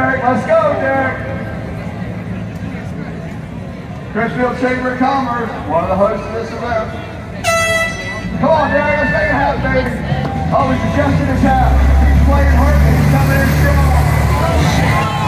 Derek. Let's go, Derek. Crisfield Chamber of Commerce, one of the hosts of this event. Come on, Derek, let's make it happen, baby. Oh, he's adjusting his hat. He's playing hurt, and he's coming in strong.